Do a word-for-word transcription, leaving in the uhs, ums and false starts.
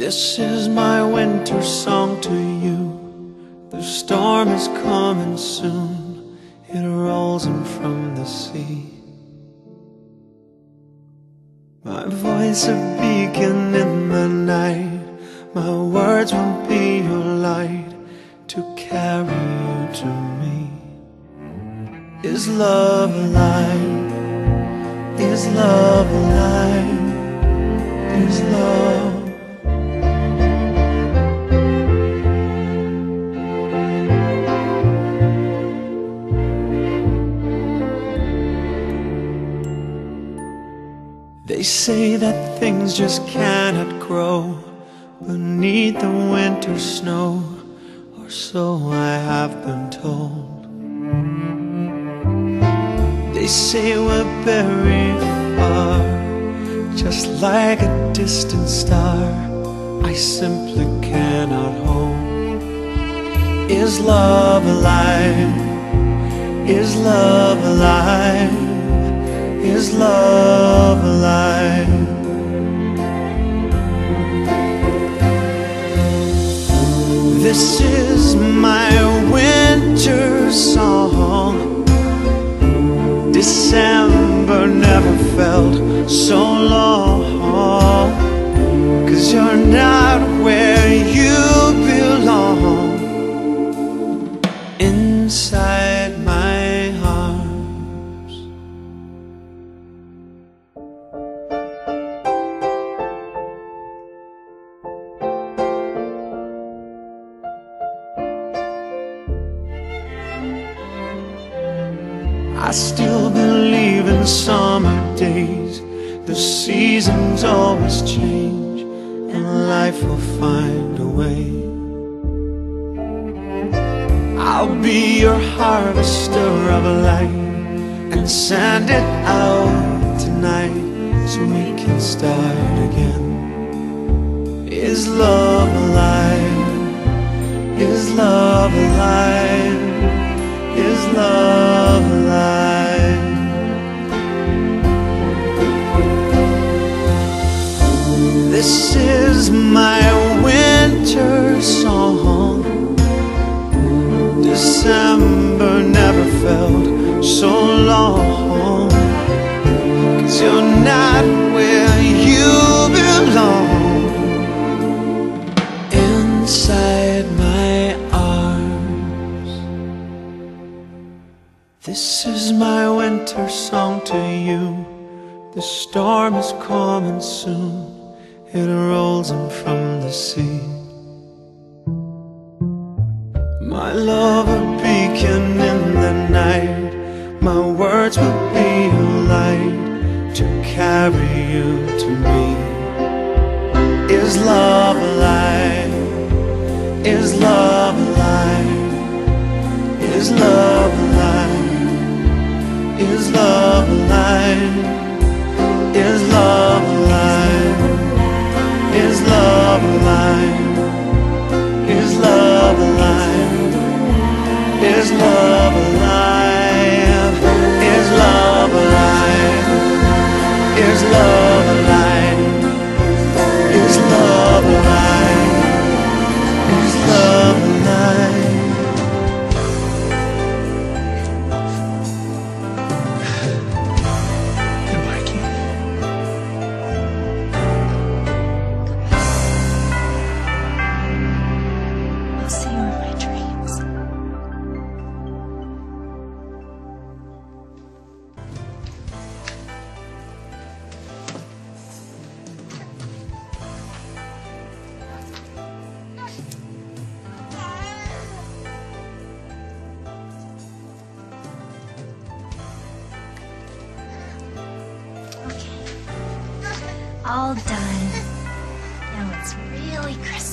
This is my winter song to you. The storm is coming soon. It rolls in from the sea. My voice a beacon in the night. My words will be your light to carry you to me. Is love alive? Is love alive? Is love? They say that things just cannot grow beneath the winter snow, or so I have been told. They say we're very far, just like a distant star I simply cannot hold. Is love alive? Is love alive? Is love alive? This is my winter song. December never felt so long, 'cause you're not where you belong. Inside my arms. I still believe in summer days. The seasons always change, and life will find a way. I'll be your harvester of light and send it out tonight so we can start again. Is love alive? Is love alive? Is love alive? This is my winter song. December never felt so long, 'cause you're not where you belong. Inside my arms. This is my winter song to you. The storm is coming soon. It rolls in from the sea. My love a beacon in the night. My words will be a light to carry you to me. Is love alive? Is love alive? Is love alive? Is love alive? Is love alive? Is love alive? Is love alive? Is love alive? Is love alive? Is love alive? Is love alive? Is love alive? Goodbye, Keith. I'll see you in my dreams. All done. Now it's really Christmas.